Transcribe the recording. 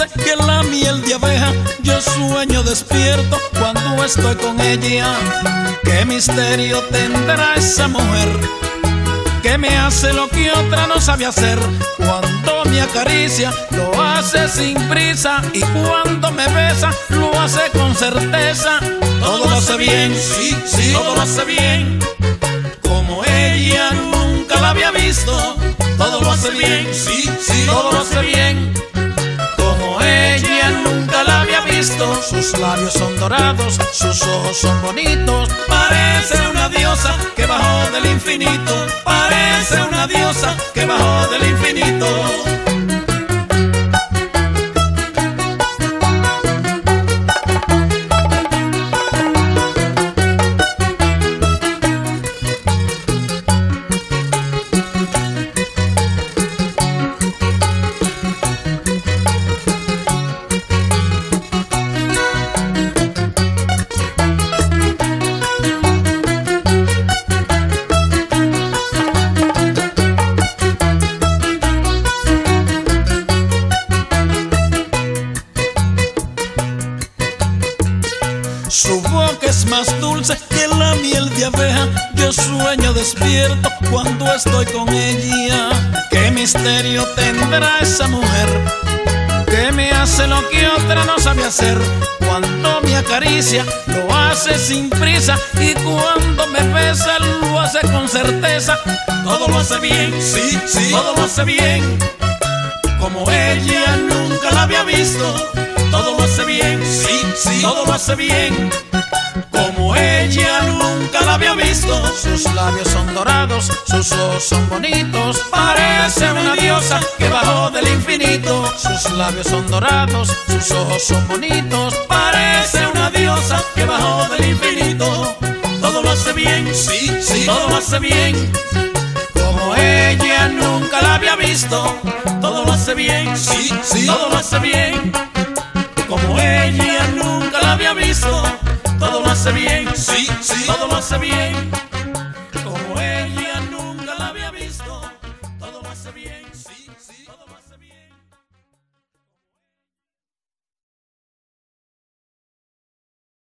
dulce que la miel de abeja. Yo sueño despierto cuando estoy con ella. ¿Qué misterio tendrá esa mujer que me hace lo que otra no sabe hacer? Cuando me acaricia lo hace sin prisa, y cuando me besa lo hace con certeza. Todo lo hace bien, sí, sí, todo lo hace bien. Como ella nunca la había visto. Todo lo hace bien, sí, sí, todo lo hace bien. Como ella nunca la había visto. Sus labios son dorados, sus ojos son bonitos. Parece una diosa que bajó del infinito. Parece una diosa que bajó del infinito. Su boca es más dulce que la miel de abeja. Yo sueño despierto cuando estoy con ella. ¿Qué misterio tendrá esa mujer que me hace lo que otra no sabe hacer? Cuando me acaricia lo hace sin prisa, y cuando me besa lo hace con certeza. Todo lo hace bien, sí, sí, todo lo hace bien. Como ella nunca la había visto. Todo lo hace bien, sí, sí, todo lo hace bien. Como ella nunca la había visto. Sus labios son dorados, sus ojos son bonitos. Parece una diosa que bajó del infinito. Sus labios son dorados, sus ojos son bonitos. Parece una diosa que bajó del infinito. Todo lo hace bien, sí, sí, todo lo hace bien. Como ella nunca la había visto. Todo lo hace bien, sí, sí, todo lo hace bien. Como ella nunca la había visto. Todo lo hace bien, sí, sí, todo lo hace bien.